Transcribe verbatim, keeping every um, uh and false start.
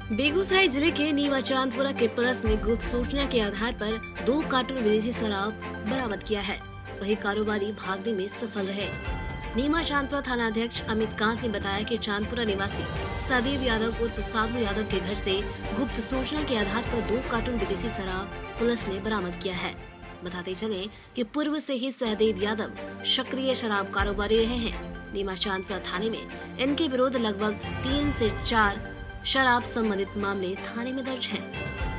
बेगूसराय जिले के नीमा चांदपुरा के पुलिस ने गुप्त सूचना के आधार पर दो कार्टून विदेशी शराब बरामद किया है। वही कारोबारी भागने में सफल रहे। नीमा चांदपुरा थाना अध्यक्ष अमित कांत ने बताया कि चांदपुरा निवासी सदेव यादव उर्फ साधु यादव के घर से गुप्त सूचना के आधार पर दो कार्टून विदेशी शराब पुलिस ने बरामद किया है। बताते चले कि पूर्व से ही सहदेव यादव सक्रिय शराब कारोबारी रहे हैं। नीमा चांदपुरा थाने में इनके विरुद्ध लगभग तीन से चार शराब संबंधित मामले थाने में दर्ज हैं।